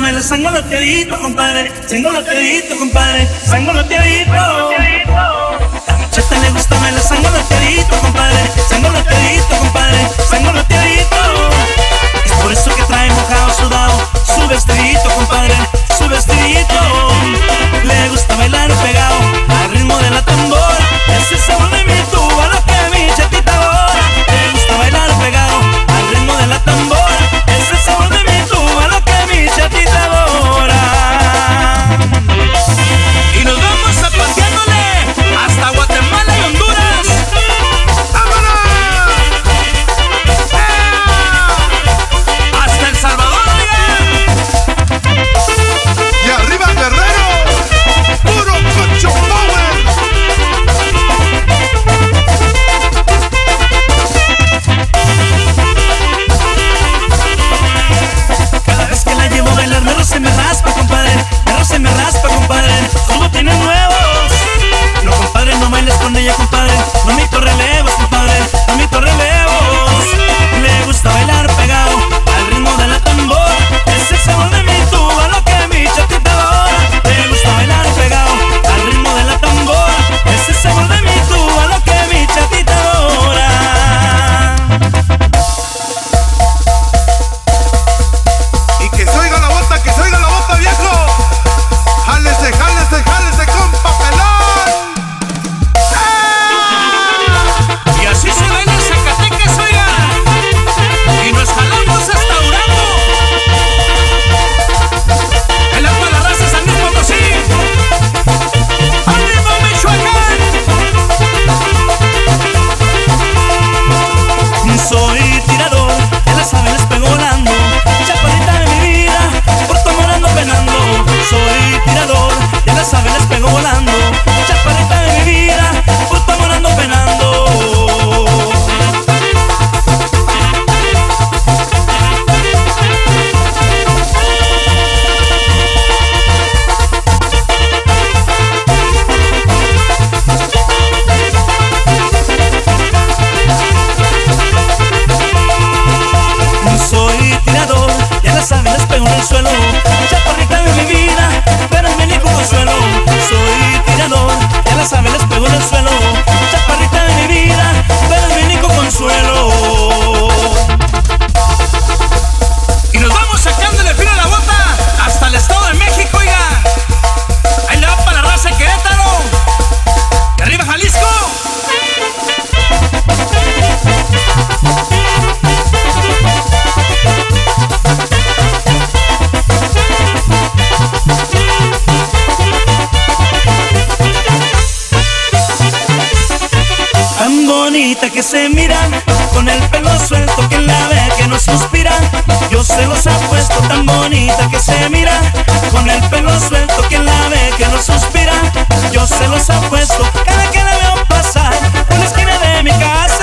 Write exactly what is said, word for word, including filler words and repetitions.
me la sangoloteadito, compadre. Sangoloteadito, compadre. Sangoloteadito. La muchacha le gusta me la sangoloteadito, compadre. Sangoloteadito, compadre. Sangoloteadito. Es por eso que trae mojado, sudado su vestidito, compadre. Su vestidito. Le gusta bailar pegado al ritmo de la tambora. Es el sabor de mi tuba lo que mi chatita adora. Le gusta bailar pegado al ritmo de la tambora. Es el sabor de mi tuba lo que mi chatita adora. Y nos vamos zapateándole hasta Guatemala y Honduras. ¡Vámonos! ¡Eh! Hasta El Salvador, oigan. Y arriba Guerrero, puro cocho power. Cada vez que la llevo a bailar, me roce, me raspa, compadre. Me roce, me raspa, compadre. Como tiene nuevos. No, compadre, no bailes con ella, compadre. No me relevos, compadre. No me relevos. Le gusta bailar pegado al ritmo de la tambora. Es el sabor de mi tuba lo que mi chatita adora. Le gusta bailar pegado al ritmo de la tambora. Es el sabor de mi tuba lo que mi chatita adora. Y que se oiga la bota, que se oiga la bota, viejo. Jálese, jálese, jálese con papelón. Y así se baila en Zacatecas, oiga. Y nos jalamos hasta Durango. En la Raza, San Luis Potosí. ¡Ánimo, Michoacán! Soy tirador, ya la saben, les pego volando. Chaparrita de mi vida, por tu amor ando penando. Soy tirador, ya la saben, les pego volando. Chaparrita de mi vida, por tu amor ando penando. Soy tirador, ya la saben, les pego en el suelo. Chaparrita de mi vida, pero es mi único consuelo. Soy tirador, ya la saben, les pego en el suelo. Chaparrita de mi vida, pero es mi único consuelo. Y nos vamos sacándole filo a la bota hasta el Estado de México, oiga. Ahí le va para la raza de Querétaro. Y arriba Jalisco. Tan bonita que se mira, con el pelo suelto, que la ve que no suspira. Yo se los apuesto, tan bonita que se mira, con el pelo suelto, que la ve que no suspira. Yo se los apuesto, cada que la veo pasar por la esquina de mi casa.